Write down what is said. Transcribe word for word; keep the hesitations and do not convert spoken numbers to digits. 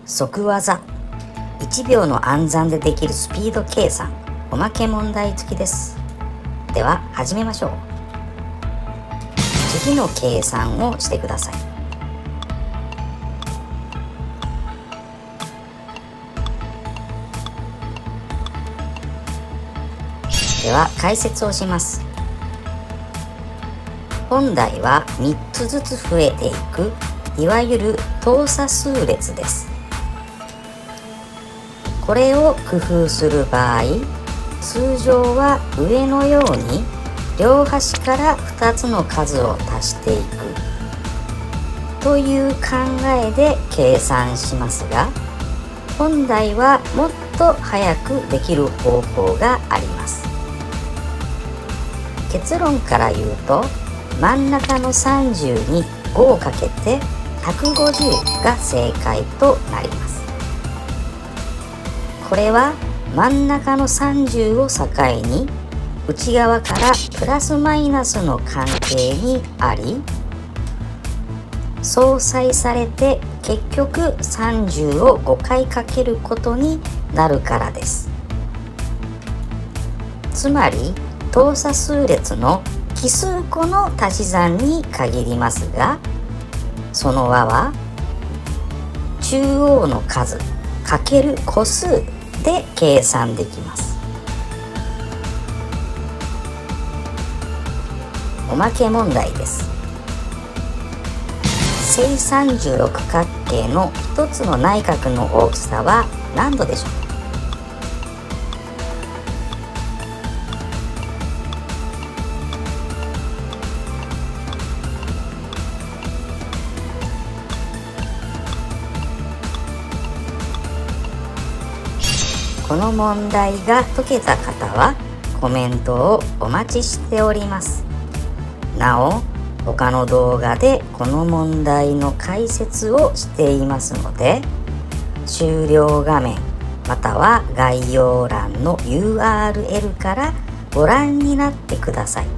即技いちびょうの暗算でできるスピード計算おまけ問題付きです。では始めましょう。次の計算をしてください。では解説をします。本題はみっつずつ増えていくいわゆる等差数列です。これを工夫する場合、通常は上のように両端からふたつの数を足していくという考えで計算しますが、本来はもっと早くできる方法があります。結論から言うと、真ん中のさんじゅうにごをかけてひゃくごじゅうが正解となります。これは真ん中のさんじゅうを境に内側からプラスマイナスの関係にあり、相殺されて結局さんじゅうをごかいかけることになるからです。つまり等差数列の奇数個の足し算に限りますが、その和は中央の数かける個数で計算できます。おまけ問題です。正三十六角形の一つの内角の大きさは何度でしょうか。この問題が解けた方はコメントをお待ちしております。なお、他の動画でこの問題の解説をしていますので、終了画面または概要欄の ユーアールエル からご覧になってください。